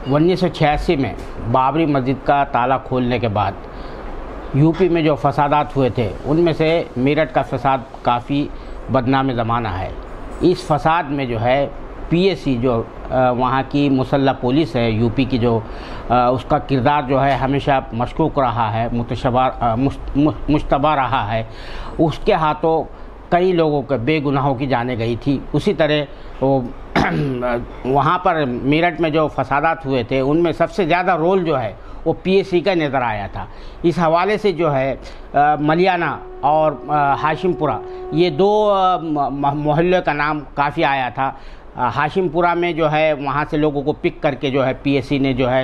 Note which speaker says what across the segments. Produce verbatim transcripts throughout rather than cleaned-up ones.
Speaker 1: उन्नीस सौ छियासी में बाबरी मस्जिद का ताला खोलने के बाद यूपी में जो फसादात हुए थे उनमें से मेरठ का फसाद काफ़ी बदनाम ज़माना है। इस फसाद में जो है पीएसी जो वहाँ की मुसल्लह पुलिस है यूपी की, जो उसका किरदार जो है हमेशा मशकूक रहा है, मुतशबा मुश्तबा रहा है, उसके हाथों कई लोगों के बेगुनाहों की जाने गई थी। उसी तरह वो वहाँ पर मेरठ में जो फसादात हुए थे उनमें सबसे ज़्यादा रोल जो है वो पीएसी का नज़र आया था। इस हवाले से जो है आ, मलियाना और आ, हाशिमपुरा ये दो मोहल्ले का नाम काफ़ी आया था। हाशिमपुरा में जो है वहाँ से लोगों को पिक करके जो है पीएसी ने जो है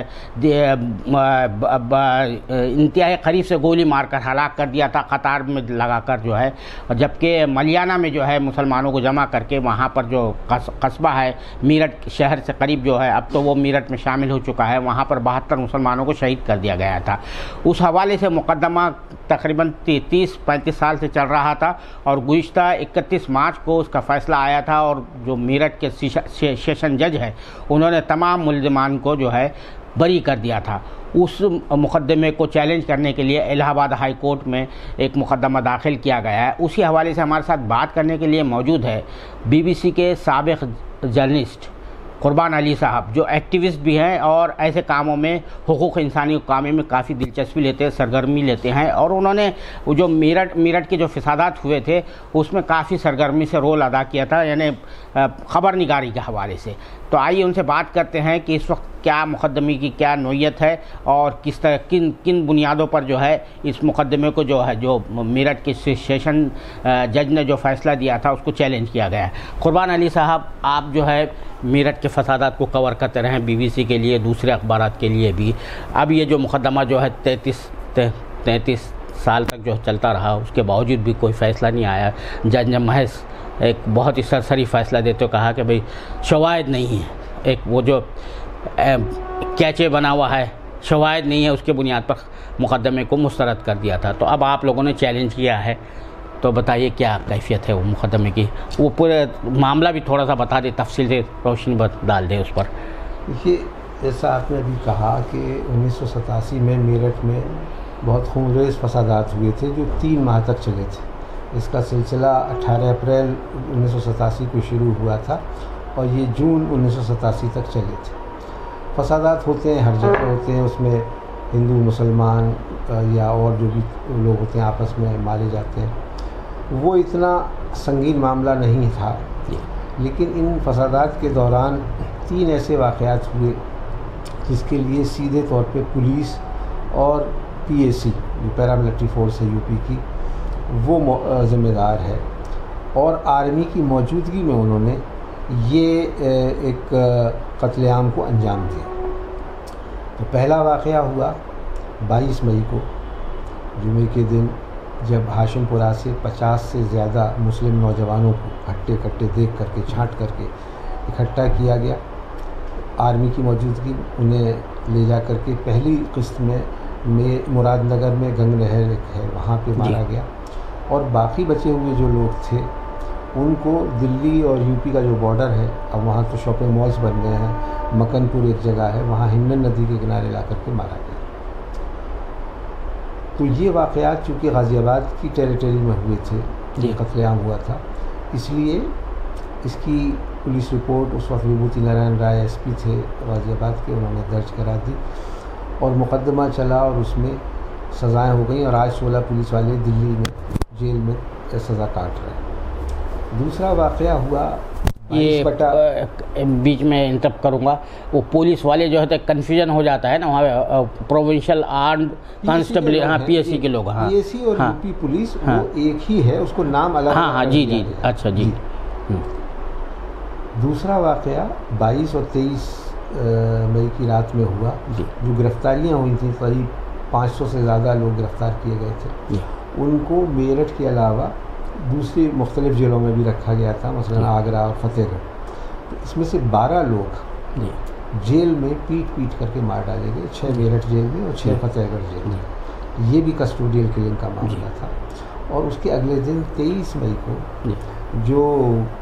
Speaker 1: इंतहाई करीब से गोली मारकर हलाक कर दिया था, कतार में लगाकर जो है। जबकि मलियाना में जो है मुसलमानों को जमा करके वहाँ पर जो कस्बा है मेरठ शहर से करीब जो है, अब तो वो मेरठ में शामिल हो चुका है, वहाँ पर बहत्तर मुसलमानों को शहीद कर दिया गया था। उस हवाले से मुकदमा तकरीबन तीस पैंतीस साल से चल रहा था और गुज़िश्ता इकतीस मार्च को उसका फ़ैसला आया था और जो मेरठ के सेशन जज है उन्होंने तमाम मुल्ज़िमान को जो है बरी कर दिया था। उस मुकदमे को चैलेंज करने के लिए इलाहाबाद हाई कोर्ट में एक मुकदमा दाखिल किया गया है। उसी हवाले से हमारे साथ बात करने के लिए मौजूद है बीबीसी के साबिक़ जर्नलिस्ट कुर्बान अली साहब, जो एक्टिविस्ट भी हैं और ऐसे कामों में हुकूक़ इंसानी कामों में काफ़ी दिलचस्पी लेते हैं, सरगर्मी लेते हैं। और उन्होंने जो मेरठ मेरठ के जो फसादात हुए थे उसमें काफ़ी सरगर्मी से रोल अदा किया था, यानी ख़बर निगारी के हवाले से। तो आइए उनसे बात करते हैं कि इस वक्त क्या मुकदमे की क्या नोयत है और किस तरह किन किन बुनियादों पर जो है इस मुकदमे को जो है जो मेरठ के सेशन जज ने जो फ़ैसला दिया था उसको चैलेंज किया गया है। कुर्बान अली साहब, आप जो है मेरठ के फसादात को कवर करते रहे बीबीसी के लिए, दूसरे अखबारात के लिए भी। अब ये जो मुकदमा जो है तैंतीस तैंतीस साल तक जो चलता रहा, उसके बावजूद भी कोई फ़ैसला नहीं आया। जज ने महज एक बहुत ही सरसरी फ़ैसला देते हुए कहा कि भाई शवाहिद नहीं है, एक वो जो कैचे बना हुआ है शवाहिद नहीं है, उसके बुनियाद पर मुकदमे को मुस्तरद कर दिया था। तो अब आप लोगों ने चैलेंज किया है, तो बताइए क्या कैफियत है वो मुकदमे की, वो पूरे मामला भी थोड़ा सा बता दे, तफसील से रोशनी डाल दे उस पर।
Speaker 2: देखिए, जैसा आपने अभी कहा कि उन्नीस सौ सतासी में मेरठ में बहुत खूनरेज़ फसादात हुए थे जो तीन माह तक चले थे। इसका सिलसिला अठारह अप्रैल उन्नीस सौ सतासी को शुरू हुआ था और ये जून उन्नीस सौ सतासी तक चले थे। फसादात होते हैं, हर जगह होते हैं, उसमें हिंदू मुसलमान या और जो भी लोग होते हैं आपस में मारे जाते हैं। वो इतना संगीन मामला नहीं था, लेकिन इन फसादात के दौरान तीन ऐसे वाक़यात हुए जिसके लिए सीधे तौर पे पुलिस और पीएसी जो पैरामिलिट्री फोर्स है यूपी की वो ज़िम्मेदार है और आर्मी की मौजूदगी में उन्होंने ये एक कत्लेआम को अंजाम दिया। तो पहला वाक़या हुआ बाईस मई को, जुमे के दिन, जब हाशिमपुरा से पचास से ज़्यादा मुस्लिम नौजवानों को हट्टे कट्टे देख करके छांट करके इकट्ठा किया गया। आर्मी की मौजूदगी उन्हें ले जा करके पहली किस्त में में मुरादनगर में गंग नहर है वहाँ पे मारा गया और बाकी बचे हुए जो लोग थे उनको दिल्ली और यूपी का जो बॉर्डर है, अब वहाँ तो शॉपिंग मॉल्स बन गए हैं, मकनपुर एक जगह है, वहाँ हिंडन नदी के किनारे ला करके मारा गया। तो ये वाक़यात चूँकि गाज़ियाबाद की टेरिटरी में हुए थे, ये कत्लेआम हुआ था, इसलिए इसकी पुलिस रिपोर्ट उस वक्त विभूति नारायण राय एसपी थे गाज़ियाबाद के, उन्होंने दर्ज करा दी और मुकदमा चला और उसमें सज़ाएँ हो गई और आज सोलह पुलिस वाले दिल्ली में जेल में सज़ा काट रहे हैं। दूसरा वाक़या हुआ,
Speaker 1: ये बीच में इंटरप्ट करूँगा, वो पुलिस वाले जो है तो कन्फ्यूजन हो जाता है ना, वहाँ प्रोविंशियल आर्म्ड कांस्टेबल, हाँ पीएसी के लोग, हाँ
Speaker 2: पीएसी और
Speaker 1: हाँ,
Speaker 2: यूपी पुलिस
Speaker 1: हाँ,
Speaker 2: वो एक ही है, उसको नाम अलग,
Speaker 1: हाँ हाँ जी जी अच्छा जी, जी।
Speaker 2: दूसरा वाक़या बाईस और तेईस मई की रात में हुआ, जो गिरफ्तारियाँ हुई थी, करीब पाँच सौ से ज़्यादा लोग गिरफ्तार किए गए थे। उनको मेरठ के अलावा दूसरी मुख्तलिफ जेलों में भी रखा गया था, मसलन आगरा और फतेहगढ़। तो इसमें से बारह लोग जेल में पीट पीट करके मार डाले गए, छः मेरठ जेल में और छः फतेहगढ़ जेल में। ये भी कस्टोडियल किलिंग का मामला था। और उसके अगले दिन तेईस मई को जो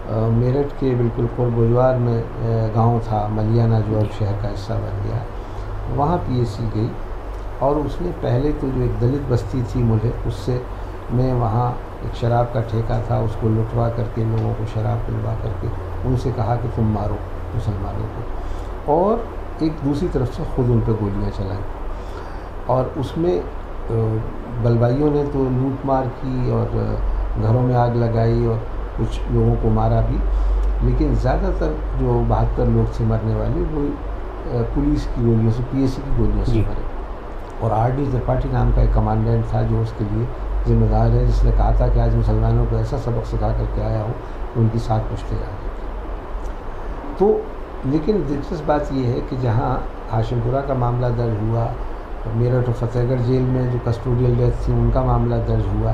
Speaker 2: मेरठ के बिल्कुल कोरबुजवार में गांव था मलियाना, जो अब शहर का हिस्सा बन गया, वहाँ पीएसी गई और उसने पहले तो जो एक दलित बस्ती थी मुझे, उससे मैं वहाँ एक शराब का ठेका था, उसको लुटवा करके लोगों को शराब पिलवा करके उनसे कहा कि तुम मारो मुसलमानों को, और एक दूसरी तरफ से ख़ुद उन पर गोलियाँ चलाई। और उसमें बलवाइयों ने तो लूट मार की और घरों में आग लगाई और कुछ लोगों को मारा भी, लेकिन ज़्यादातर जो बहत्तर लोग थे मरने वाले वो पुलिस की गोलियों से, पीएसी की गोलियों से मरे। और आर डी त्रिपाठी नाम का एक कमांडेंट था जो उसके लिए जिम्मेदार है, जिसने कहा था कि आज मुसलमानों को ऐसा सबक सिखा करके आया हूँ कि उनकी साथ पुश्ते आ गई। तो लेकिन दिलचस्प बात यह है कि जहाँ हाशिमपुरा का मामला दर्ज हुआ, मेरठ और फतेहगढ़ जेल में जो कस्टोडियल डेथ थी उनका मामला दर्ज हुआ,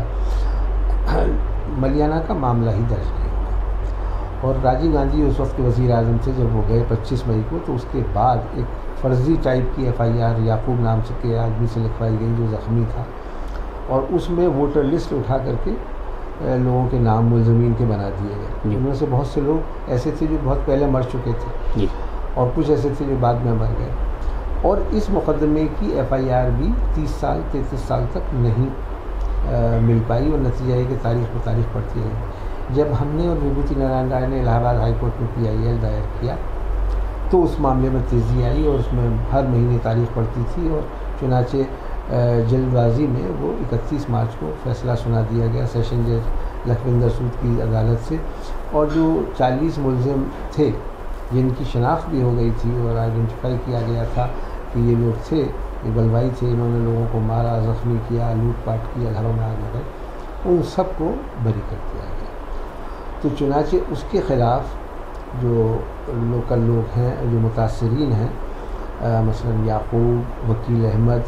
Speaker 2: मलियाना का मामला ही दर्ज नहीं हुआ। और राजीव गांधी उस वक्त के वज़ीर आज़म थे जब वो गए पच्चीस मई को, तो उसके बाद एक फर्जी टाइप की एफ आई आर याकूब नाम से के आदमी से लिखवाई गई जो ज़ख्मी था, और उसमें वोटर लिस्ट उठा करके लोगों के नाम मुलज़मीन के बना दिए गए। उनमें से बहुत से लोग ऐसे थे जो बहुत पहले मर चुके थे और कुछ ऐसे थे जो बाद में मर गए। और इस मुकदमे की एफ आई आर भी तीस साल तैंतीस साल तक नहीं आ, मिल पाई और नतीजा है कि तारीख पर तारीख पड़ती रही। जब हमने और विभूति नारायण राय ने इलाहाबाद हाई कोर्ट में पी आई एल दायर किया तो उस मामले में तेज़ी आई और उसमें हर महीने तारीख पड़ती थी, और चुनाचे जल्दबाजी में वो इकतीस मार्च को फैसला सुना दिया गया सेशन जज लखविंदर सूद की अदालत से। और जो चालीस मुलज़िम थे जिनकी शनाख्त भी हो गई थी और आइडेंटिफाई किया गया था कि ये लोग थे, ये बलवाई थे, इन्होंने लोगों को मारा, ज़ख्मी किया, लूटपाट किया, घरों में आग लगाई, उन सब को बरी कर दिया गया। तो चुनाचे उसके ख़िलाफ़ जो लोकल लोग हैं, जो मुतासरीन हैं, मसलन याकूब, वकील अहमद,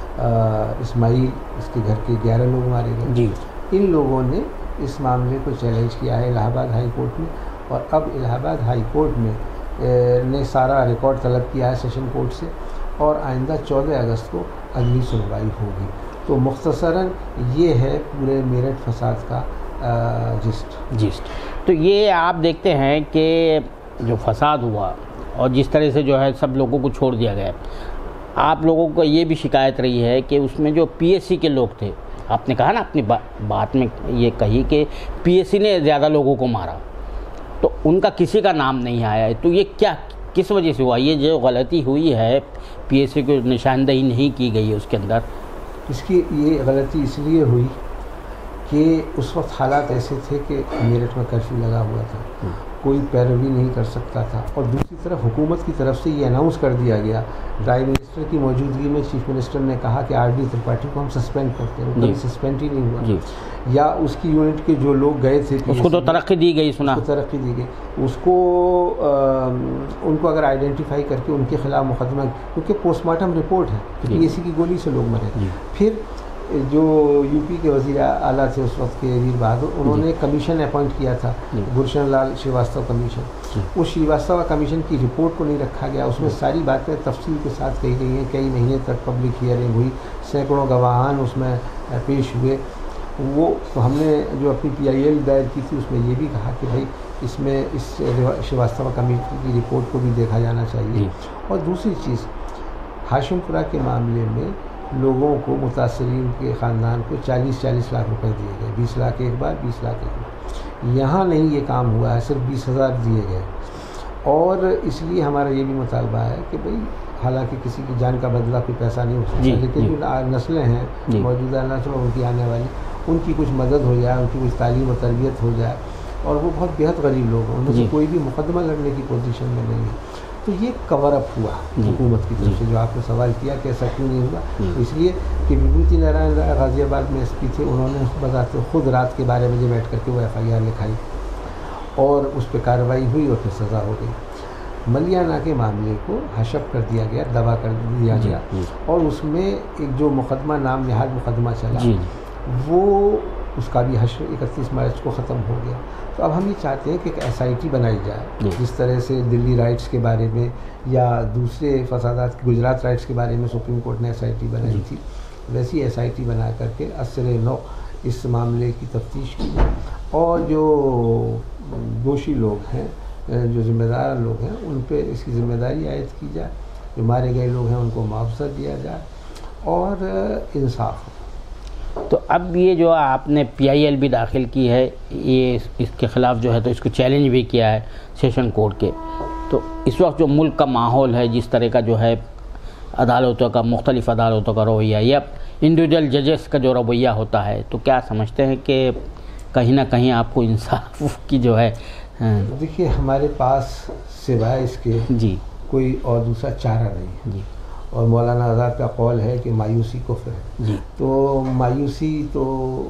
Speaker 2: इस्माइल, इसके घर के ग्यारह लोग मारे गए जी, इन लोगों ने इस मामले को चैलेंज किया है इलाहाबाद हाई कोर्ट में। और अब इलाहाबाद हाई कोर्ट में ए, ने सारा रिकॉर्ड तलब किया है सेशन कोर्ट से, और आइंदा चौदह अगस्त को अगली सुनवाई होगी। तो मुख्तसरन ये है पूरे मेरठ फसाद का जिस्ट
Speaker 1: जिस्ट तो ये आप देखते हैं कि जो फसाद हुआ और जिस तरह से जो है सब लोगों को छोड़ दिया गया, आप लोगों को ये भी शिकायत रही है कि उसमें जो पीएसी के लोग थे, आपने कहा ना अपनी बा, बात में ये कही कि पीएसी ने ज़्यादा लोगों को मारा, तो उनका किसी का नाम नहीं आया है। तो ये क्या, किस वजह से हुआ? ये जो गलती हुई है, पीएसी को निशानदेही नहीं की गई है उसके अंदर,
Speaker 2: इसकी ये गलती इसलिए हुई कि उस वक्त हालात ऐसे थे कि मेरठ में कर्फ्यू लगा हुआ था, कोई पैरवी नहीं कर सकता था। और दूसरी तरफ हुकूमत की तरफ से ये अनाउंस कर दिया गया, प्राइम मिनिस्टर की मौजूदगी में चीफ मिनिस्टर ने कहा कि आर डी त्रिपाठी को हम सस्पेंड करते हैं, कभी सस्पेंड ही नहीं हुआ। या उसकी यूनिट के जो लोग गए थे
Speaker 1: उसको तो तरक्की दी गई, सुना
Speaker 2: उसको तरक्की दी गई, उसको आ, उनको अगर आइडेंटिफाई करके उनके खिलाफ मुकदमा, क्योंकि पोस्टमार्टम रिपोर्ट है कि पीएसी की गोली से लोग मरे। फिर जो यूपी के वज़ीर आला थे उस वक्त के वीर बहादुर, उन्होंने कमीशन अपॉइंट किया था, गुलशन लाल श्रीवास्तव कमीशन। उस श्रीवास्तव कमीशन की रिपोर्ट को नहीं रखा गया, उसमें सारी बातें तफसील के साथ कही गई हैं। कई महीने तक पब्लिक हियरिंग हुई, सैकड़ों गवाहान उसमें पेश हुए। वो तो हमने जो अपनी पी आई एल दायर की थी उसमें ये भी कहा कि भाई इसमें इस श्रीवास्तव कमेटी की रिपोर्ट को भी देखा जाना चाहिए। और दूसरी चीज़, हाशिमपुरा के मामले में लोगों को, मुतासरीन के ख़ानदान को चालीस चालीस लाख रुपए दिए गए, बीस लाख एक बार, बीस लाख एक बार। यहाँ नहीं ये काम हुआ है, सिर्फ बीस हज़ार दिए गए। और इसलिए हमारा ये भी मुतालबा है कि भाई हालांकि किसी की जान का बदला कोई पैसा नहीं हो सकता, लेकिन जो नस्लें हैं मौजूदा नस्ल उनकी आने वाली, उनकी कुछ मदद हो जाए, उनकी कुछ तालीम और तरबियत हो जाए। और वो बहुत बेहद गरीब लोग हैं, उनमें से कोई भी मुकदमा लड़ने की पोजीशन में नहीं है। तो ये कवर अप हुआ हुकूमत की तरफ से, जो आपने सवाल किया कि ऐसा क्यों नहीं हुआ, तो इसलिए कि विभूति नारायण राय गाज़ियाबाद में एस पी थे, उन्होंने बताते खुद रात के बारह बजे बैठ करके वो एफ आई आर लिखाई और उस पर कार्रवाई हुई और फिर सज़ा हो गई। मलियाना के मामले को हशप कर दिया गया, दबा कर दिया गया, और उसमें एक जो मुकदमा नाम निहाद मुकदमा चला वो उसका भी हश्र इकतीस मार्च को ख़त्म हो गया। तो अब हम ये चाहते हैं कि एक एस आई टी बनाई जाए, जिस तरह से दिल्ली राइट्स के बारे में या दूसरे फसादात, गुजरात राइट्स के बारे में सुप्रीम कोर्ट ने एस आई टी बनाई थी, वैसी एस आई टी बना करके असर नौ इस मामले की तफ्तीश की और जो दोषी लोग हैं, जो जिम्मेदार लोग हैं, उन पे इसकी ज़िम्मेदारी आयद की जाए। जो मारे गए लोग हैं उनको मुआवजा दिया जाए और इंसाफ हो।
Speaker 1: तो अब ये जो आपने पी आई एल भी दाखिल की है, ये इसके ख़िलाफ़ जो है तो इसको चैलेंज भी किया है सेशन कोर्ट के, तो इस वक्त जो मुल्क का माहौल है, जिस तरह का जो है अदालतों का, मुख्तलिफ़ अदालतों का रवैया या इंडिविजुअल जजेस का जो रवैया होता है, तो क्या समझते हैं कि कहीं ना कहीं आपको इंसाफ की जो है?
Speaker 2: देखिए, हमारे पास सिवाय इसके
Speaker 1: जी
Speaker 2: कोई और दूसरा चारा नहीं है
Speaker 1: जी।
Speaker 2: और मौलाना आज़ाद का कौल है कि मायूसी कुफ्र है
Speaker 1: जी।
Speaker 2: तो मायूसी तो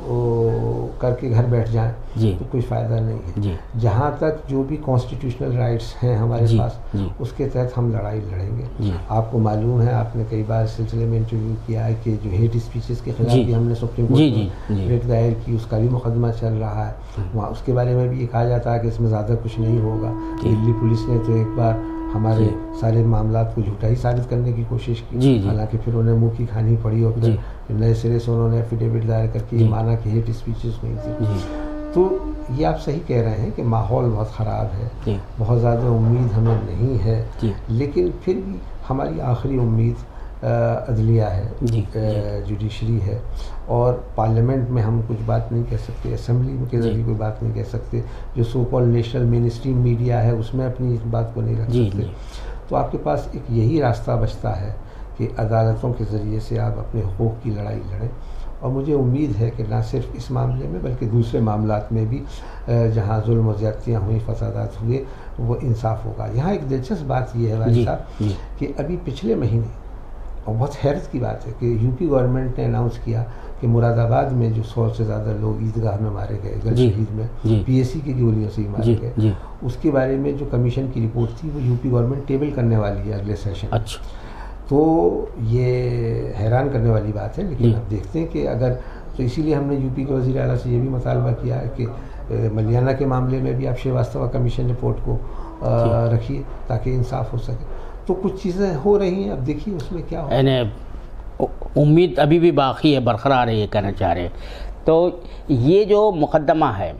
Speaker 2: करके घर बैठ जाएं
Speaker 1: जी।
Speaker 2: तो कोई फ़ायदा नहीं है
Speaker 1: जी।
Speaker 2: जहाँ तक जो भी कॉन्स्टिट्यूशनल राइट्स हैं हमारे
Speaker 1: जी।
Speaker 2: पास
Speaker 1: जी।
Speaker 2: उसके तहत हम लड़ाई लड़ेंगे।
Speaker 1: जी।
Speaker 2: आपको मालूम है, आपने कई बार इस सिलसिले में इंटरव्यू किया है कि जो हेट स्पीचेस के खिलाफ भी हमने सुप्रीम कोर्ट में रिट दायर की, उसका भी मुकदमा चल रहा है। वहाँ उसके बारे में भी ये कहा जाता है कि इसमें ज़्यादा कुछ नहीं होगा। दिल्ली पुलिस ने तो एक बार हमारे सारे मामलात को झूठा ही साबित करने की कोशिश की, हालांकि फिर उन्हें मुंह की खानी पड़ी और फिर नए सिरे से उन्होंने एफिडेविट दायर करके ये माना कि हेट स्पीचेस हुई थी। तो ये आप सही कह रहे हैं कि माहौल बहुत ख़राब है, बहुत ज़्यादा उम्मीद हमें नहीं है, लेकिन फिर भी हमारी आखिरी उम्मीद अदलिया है, जुडिशरी है और पार्लियामेंट में हम कुछ बात नहीं कह सकते, असेंबली के ज़रिए कोई बात नहीं कह सकते, जो so call national mainstream media है उसमें अपनी इस बात को नहीं रख सकते। तो आपके पास एक यही रास्ता बचता है कि अदालतों के ज़रिए से आप अपने हुकूक़ की लड़ाई लड़ें और मुझे उम्मीद है कि ना सिर्फ इस मामले में बल्कि दूसरे मामलात में भी जहाँ जुल्म और ज़्यादतियाँ हुई, फसादात हुए, वो इंसाफ होगा। यहाँ एक दिलचस्प बात ये है भाई साहब कि अभी पिछले महीने, और बहुत हैरत की बात है कि यूपी गवर्नमेंट ने अनाउंस किया कि मुरादाबाद में जो सौ से ज़्यादा लोग ईदगाह में मारे गए, गल शहीद में पीएससी की गोलियों से ही मारे गए, उसके बारे में जो कमीशन की रिपोर्ट थी वो यूपी गवर्नमेंट टेबल करने वाली है अगले सेशन।
Speaker 1: अच्छा।
Speaker 2: तो ये हैरान करने वाली बात है, लेकिन अब देखते हैं कि अगर, तो इसीलिए हमने यूपी के वज़ीर आला से ये भी मुतालबा किया है कि मलियाना के मामले में भी आप श्रीवास्तव कमीशन रिपोर्ट को रखिए ताकि इंसाफ हो सके। तो कुछ चीज़ें हो रही हैं, अब देखिए उसमें क्या हो।
Speaker 1: उम्मीद अभी भी बाकी है, बरकरार है, ये कहना चाह रहे हैं। तो ये जो मुकदमा है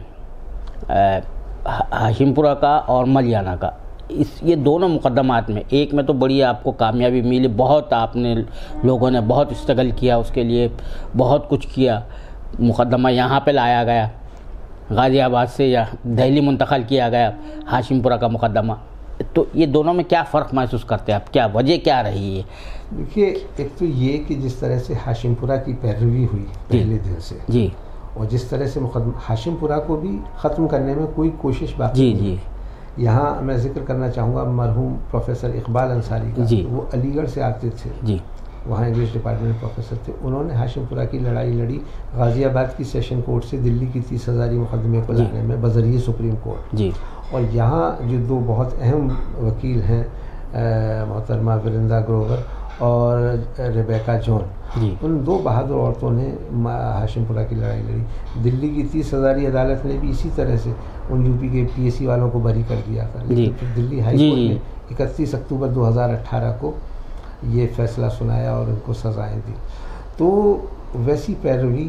Speaker 1: हाशिमपुरा का और मलियाना का, इस ये दोनों मुकदमात में, एक में तो बड़ी आपको कामयाबी मिली, बहुत आपने लोगों ने बहुत स्ट्रगल किया, उसके लिए बहुत कुछ किया, मुकदमा यहाँ पे लाया गया, गाज़ियाबाद से या दिल्ली मुंतकिल किया गया हाशिमपुरा का मुकदमा। तो ये दोनों में क्या फ़र्क महसूस करते हैं आप, क्या वजह क्या रही है?
Speaker 2: देखिए, एक तो ये कि जिस तरह से हाशिमपुरा की पैरवी हुई पहले दिन से
Speaker 1: जी,
Speaker 2: और जिस तरह से मुकदमा हाशिमपुरा को भी ख़त्म करने में कोई कोशिश बाकी
Speaker 1: जी
Speaker 2: नहीं। जी, यहाँ मैं जिक्र करना चाहूँगा मरहूम प्रोफेसर इकबाल अंसारी का। जी, वो अलीगढ़ से आते थे जी, वहाँ इंग्लिश डिपार्टमेंट प्रोफेसर थे। उन्होंने हाशिमपुरा की लड़ाई लड़ी गाज़ियाबाद की सेशन कोर्ट से दिल्ली की तीस हज़ारी मुकदमे को लाने में बज़रिए सुप्रीम कोर्ट जी। और यहाँ जो दो बहुत अहम वकील हैं, मोहतरमा वरिंदा ग्रोवर और रेबेका जॉन, उन दो बहादुर औरतों ने हाशिमपुरा की लड़ाई लड़ी। दिल्ली की तीस हज़ारी अदालत ने भी इसी तरह से उन यूपी के पीएससी वालों को बरी कर दिया था, लेकिन फिर दिल्ली हाई कोर्ट ने इकतीस अक्टूबर दो हज़ार अठारह को ये फैसला सुनाया और उनको सज़ाएँ दी। तो वैसी पैरवी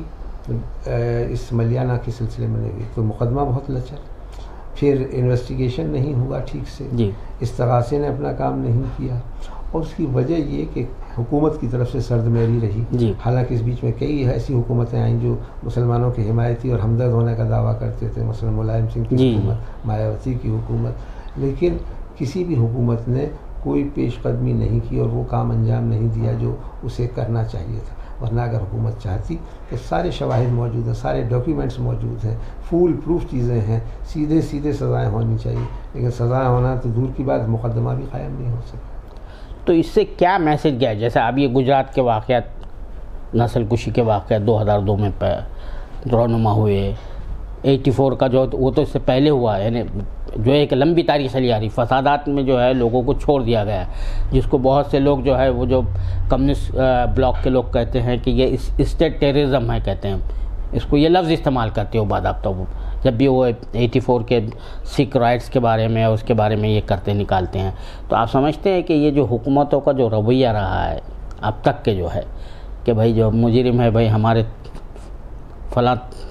Speaker 2: इस मलियाना के सिलसिले में नहीं हुई। तो मुकदमा बहुत लचर, फिर इन्वेस्टिगेशन नहीं हुआ ठीक से, इस्तगासे ने अपना काम नहीं किया और उसकी वजह ये कि हुकूमत की तरफ से सर्दमेरी रही। हालांकि इस बीच में कई ऐसी हुकूमतें आईं जो मुसलमानों के हिमायती और हमदर्द होने का दावा करते थे, मसलन मुलायम सिंह की हुकूमत, मायावती की हुकूमत, लेकिन किसी भी हुकूमत ने कोई पेशकदमी नहीं की और वो काम अंजाम नहीं दिया जो उसे करना चाहिए था। वरना अगर हुकूमत चाहती तो सारे शवाहिद मौजूद हैं, सारे डॉक्यूमेंट्स मौजूद हैं, फूल प्रूफ चीज़ें हैं, सीधे सीधे सज़ाएँ होनी चाहिए, लेकिन सज़ाएँ होना तो दूर की बात, मुकदमा भी कायम नहीं हो सकता।
Speaker 1: तो इससे क्या मैसेज गया? जैसे अब ये गुजरात के वाक़यात, नस्ल कुशी के वाक़यात दो हज़ार दो में रोनुमा हुए, चौरासी का जो वो तो इससे पहले हुआ, यानी जो एक लंबी तारीख चली आ रही, फसादात में जो है लोगों को छोड़ दिया गया, जिसको बहुत से लोग जो है वो जो कम्युनिस्ट ब्लॉक के लोग कहते हैं कि ये स्टेट टेररिज्म है, कहते हैं इसको, ये लफ्ज़ इस्तेमाल करते हो बाद आप, तो जब भी वो चौरासी के सिख राइट्स के बारे में और उसके बारे में ये करते निकालते हैं। तो आप समझते हैं कि ये जो हुकूमतों का जो रवैया रहा है अब तक के, जो है कि भाई जो मुजरिम है भाई हमारे फला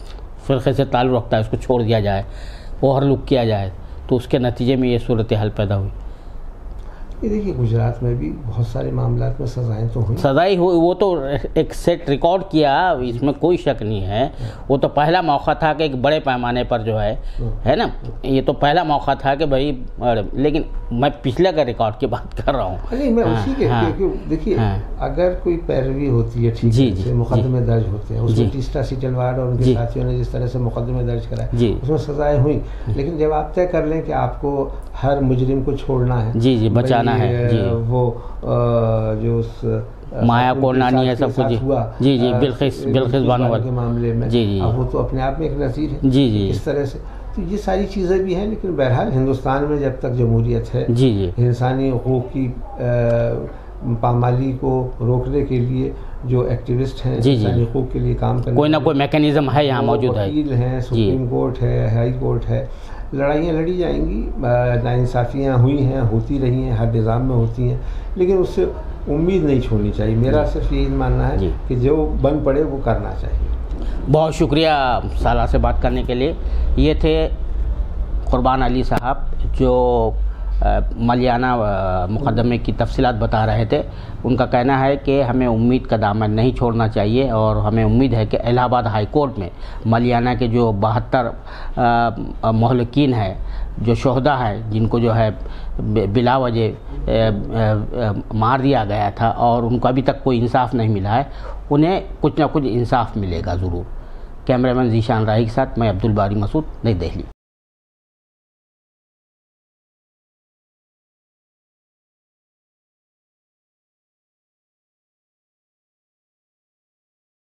Speaker 1: फ़िरक़े से ताल्लुक़ रखता है उसको छोड़ दिया जाए, ओवरलुक किया जाए, तो उसके नतीजे में ये सूरत हाल पैदा हुई।
Speaker 2: ये देखिए गुजरात में भी बहुत सारे मामलात में सज़ाएँ तो हुई,
Speaker 1: सज़ाई हुई, वो तो एक सेट रिकॉर्ड किया, इसमें कोई शक नहीं है। वो तो पहला मौका था कि एक बड़े पैमाने पर जो है है ना, ये तो पहला मौका था कि भाई, लेकिन मैं पिछले का रिकॉर्ड की बात कर रहा हूँ।
Speaker 2: नहीं, मैं उसी के
Speaker 1: हाँ,
Speaker 2: देखिए
Speaker 1: हाँ,
Speaker 2: अगर कोई पैरवी होती है, ठीक
Speaker 1: जी,
Speaker 2: है,
Speaker 1: जी,
Speaker 2: मुकदमे दर्ज होते हैं, उसमें
Speaker 1: जी,
Speaker 2: टीस्टा सीटलवाड़ और उनके साथियों ने जिस तरह से मुकदमे दर्ज कराए उसमें सज़ाएँ हुई, लेकिन जब आप तय कर लें कि आपको हर मुजरिम को छोड़ना है,
Speaker 1: जी जी बचाना है, जी
Speaker 2: वो जो उस
Speaker 1: माया कोरनानी है सब कुछ,
Speaker 2: हुआ,
Speaker 1: जी जी बिल्किस बिल्किस बानो
Speaker 2: के मामले में,
Speaker 1: जी जी
Speaker 2: अब वो तो अपने आप में एक नज़ीर है,
Speaker 1: जी जी
Speaker 2: इस तरह से। तो ये सारी चीज़ें भी हैं, लेकिन बहरहाल हिंदुस्तान में जब तक जमहूरियत है,
Speaker 1: जी जी
Speaker 2: इंसानी हुकूक की पामाली को रोकने के लिए जो एक्टिविस्ट हैं, इंसानी हुकूक के लिए काम करने
Speaker 1: कोई ना कोई मैकेनिज्म है यहाँ मौजूद है,
Speaker 2: वकील हैं, सुप्रीम कोर्ट है, हाई कोर्ट है, लड़ाइयाँ लड़ी जाएंगी, नाइंसाफ़ियाँ हुई हैं, होती रही हैं, हर निज़ाम में होती हैं, लेकिन उससे उम्मीद नहीं छोड़नी चाहिए। मेरा सिर्फ यही मानना है कि जो बन पड़े वो करना चाहिए।
Speaker 1: बहुत शुक्रिया साला से बात करने के लिए। ये थे कुर्बान अली साहब जो मलियाना मुकदमे की तफसीलात बता रहे थे। उनका कहना है कि हमें उम्मीद का दामन नहीं छोड़ना चाहिए और हमें उम्मीद है कि इलाहाबाद हाई कोर्ट में मलियाना के जो बहत्तर महलकीन हैं, जो शोहदा है, जिनको जो है बिला वजह मार दिया गया था और उनको अभी तक कोई इंसाफ नहीं मिला है, उन्हें कुछ ना कुछ इंसाफ मिलेगा ज़रूर। कैमरामैन जीशान राही के साथ मैं अब्दुल बारी मसूद, नई दिल्ली।